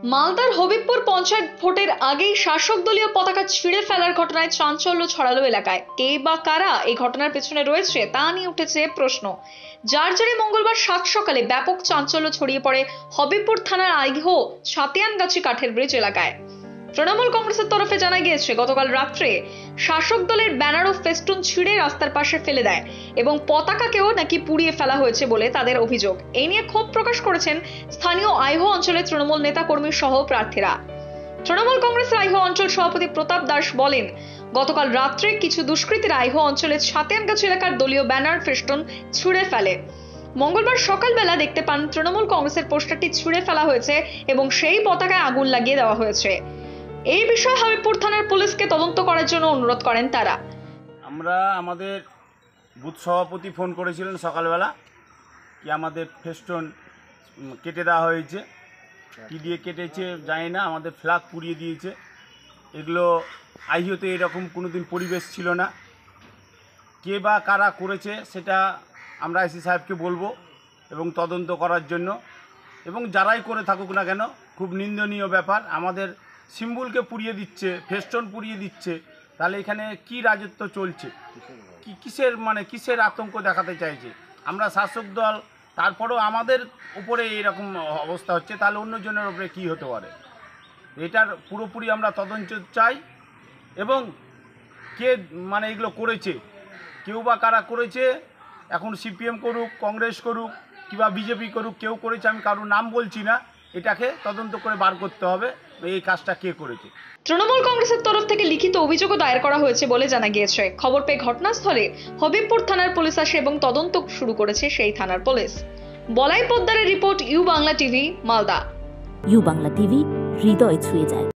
মালদার হবিবপুর পঞ্চায়েত ভোটের আগেই শাসক দলীয় পতাকা ছিঁড়ে ফেলার ঘটনায় চাঞ্চল্য ছড়ালো এলাকায়। কে বা কারা এই ঘটনার পেছনে রয়েছে তা নিয়ে উঠেছে প্রশ্ন। যার জেরে মঙ্গলবার সাত সকালে ব্যাপক চাঞ্চল্য ছড়িয়ে পড়ে হবিবপুর থানার আইঘো ছাতিয়ানগাছি কাঠের ব্রিজ এলাকায়। তৃণমূল কংগ্রেসের তরফে জানা গিয়েছে, গতকাল রাত্রে শাসক দলের ব্যানার ও ফেস্টুন ছিঁড়ে রাস্তার পাশে ফেলে দেয় এবং পতাকাকেও নাকি পুড়িয়ে ফেলা হয়েছে বলে তাদের অভিযোগ। এই নিয়ে ক্ষোভ প্রকাশ করেছেন স্থানীয় আইহো অঞ্চলের তৃণমূল নেতা কর্মী সহ প্রার্থীরা। তৃণমূল কংগ্রেসের আইহো অঞ্চল সভাপতি প্রতাপ দাস বলেন, গতকাল রাত্রে কিছু দুষ্কৃতীরা আইহো অঞ্চলের ছাতিয়ানগাছি এলাকার দলীয় ব্যানার ফেস্টুন ছুঁড়ে ফেলে। মঙ্গলবার সকালবেলা দেখতে পান তৃণমূল কংগ্রেসের পোস্টারটি ছুঁড়ে ফেলা হয়েছে এবং সেই পতাকায় আগুন লাগিয়ে দেওয়া হয়েছে। এই বিষয়ে হবিবপুর থানার পুলিশকে তদন্ত করার জন্য অনুরোধ করেন তারা। আমরা আমাদের বুথ সভাপতি ফোন করেছিলেন সকালবেলা কি আমাদের ফেস্টুন কেটে দেওয়া হয়েছে, কী দিয়ে কেটেছে জানি না, আমাদের ফ্ল্যাগ পুড়িয়ে দিয়েছে। এগুলো আইহিওতে এরকম কোনোদিন পরিবেশ ছিল না। কে বা কারা করেছে সেটা আমরা আইসি সাহেবকে বলবো এবং তদন্ত করার জন্য, এবং যারাই করে থাকুক না কেন খুব নিন্দনীয় ব্যাপার। আমাদের সিম্বলকে পুড়িয়ে দিচ্ছে, ফেস্টুন পুড়িয়ে দিচ্ছে, তাহলে এখানে কি রাজত্ব চলছে? কিসের আতঙ্ক দেখাতে চাইছে? আমরা শাসক দল, তারপরেও আমাদের উপরে এইরকম অবস্থা হচ্ছে, তাহলে অন্যজনের উপরে কি হতে পারে? এটার পুরোপুরি আমরা তদন্ত চাই, এবং কে এগুলো করেছে, কেউ বা কারা করেছে, এখন সিপিএম করুক, কংগ্রেস করুক কিংবা বিজেপি করুক, কেউ করেছে, আমি কারোর নাম বলছি না, এটাকে তদন্ত করে বার করতে হবে এই কাজটা কে করেছে। তৃণমূল কংগ্রেসের তরফ থেকে লিখিত অভিযোগও দায়ের করা হয়েছে বলে জানা গিয়েছে। খবর পেয়ে ঘটনাস্থলে হবিবপুর থানার পুলিশ আসে এবং তদন্ত শুরু করেছে সেই থানার পুলিশ। বলাই পোদ্দারের report, U Bangla TV, Malda. U Bangla TV, হৃদয় ছুঁয়ে যায়।